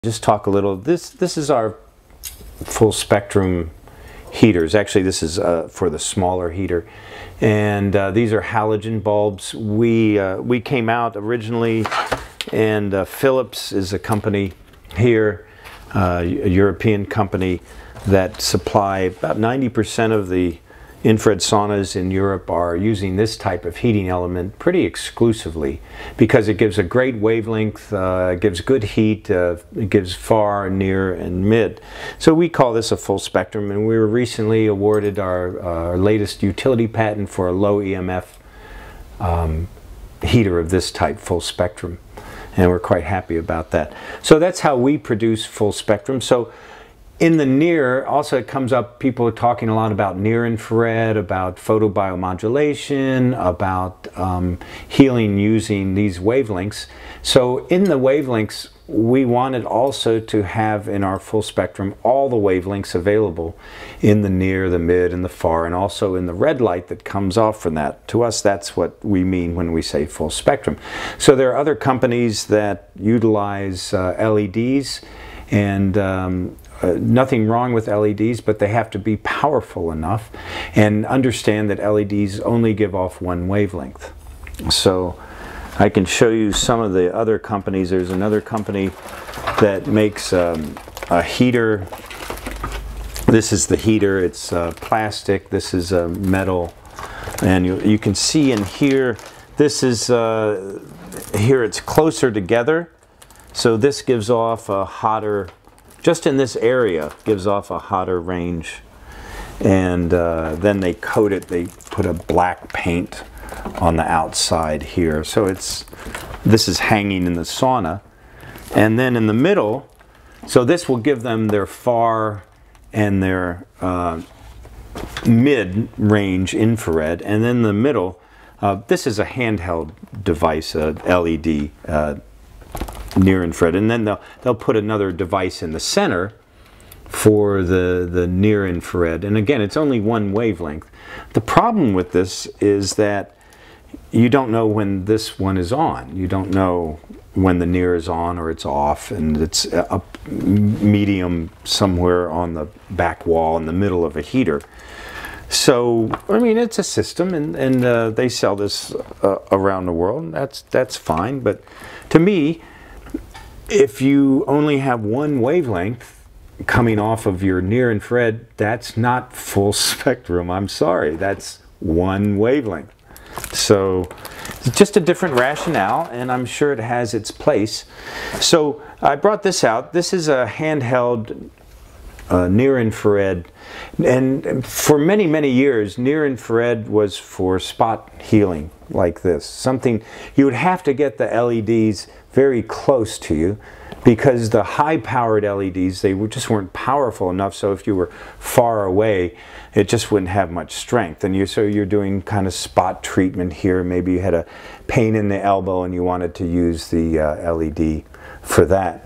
Just talk a little. This is our full spectrum heaters. Actually, this is for the smaller heater, and these are halogen bulbs. We came out originally, and Philips is a company here, a European company that supply about 90% of the infrared saunas in Europe are using this type of heating element pretty exclusively because it gives a great wavelength, it gives good heat, it gives far, near, and mid. So we call this a full spectrum, and we were recently awarded our latest utility patent for a low EMF heater of this type, full spectrum, and we're quite happy about that. So that's how we produce full spectrum. So in the near, also it comes up, people are talking a lot about near-infrared, about photobiomodulation, about healing using these wavelengths. So in the wavelengths, we wanted also to have in our full spectrum all the wavelengths available in the near, the mid, and the far, and also in the red light that comes off from that. To us, that's what we mean when we say full spectrum. So there are other companies that utilize LEDs, and nothing wrong with LEDs, but they have to be powerful enough and understand that LEDs only give off one wavelength. So I can show you some of the other companies. There's another company that makes a heater. This is the heater. It's plastic. This is metal. And you can see in here, this is, here it's closer together. So this gives off a hotter, just in this area, gives off a hotter range. And then they coat it, they put a black paint on the outside here. So this is hanging in the sauna. And then in the middle, so this will give them their far and their mid-range infrared. And then in the middle, this is a handheld device, a LED, near infrared, and then they'll put another device in the center for the near infrared, and again it's only one wavelength. The problem with this is that you don't know when this one is on. You don't know when the near is on or it's off, and it's a medium somewhere on the back wall in the middle of a heater. So I mean, it's a system, and they sell this around the world. That's fine, but to me, if you only have one wavelength coming off of your near-infrared, that's not full spectrum. I'm sorry, that's one wavelength. So it's just a different rationale, and I'm sure it has its place. So I brought this out. This is a handheld near-infrared, and for many, many years, near-infrared was for spot healing like this. Something you would have to get the LEDs very close to you, because the high-powered LEDs, they just weren't powerful enough, so if you were far away, it just wouldn't have much strength. And so you're doing kind of spot treatment here. Maybe you had a pain in the elbow and you wanted to use the LED for that.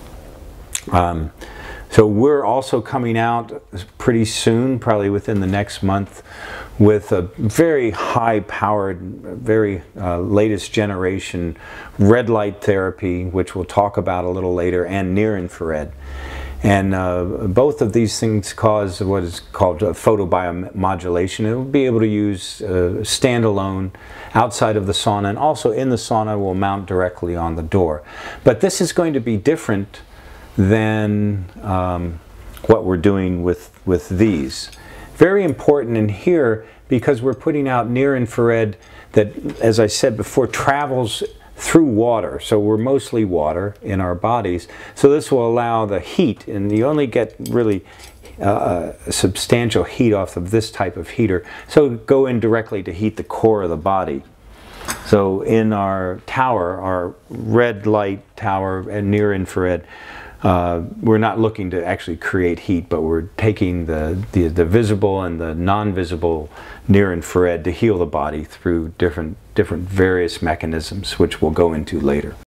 So we're also coming out pretty soon, probably within the next month, with a very high-powered, very latest generation red light therapy, which we'll talk about a little later, and near-infrared. And both of these things cause what is called photobiomodulation. It will be able to use standalone outside of the sauna, and also in the sauna will mount directly on the door. But this is going to be different than what we're doing with these. Very important in here, because we're putting out near-infrared that, as I said before, travels through water. So we're mostly water in our bodies. So this will allow the heat, and you only get really substantial heat off of this type of heater. So go in directly to heat the core of the body. So in our tower, our red light tower and near-infrared, we're not looking to actually create heat, but we're taking the visible and the non-visible near-infrared to heal the body through different various mechanisms, which we'll go into later.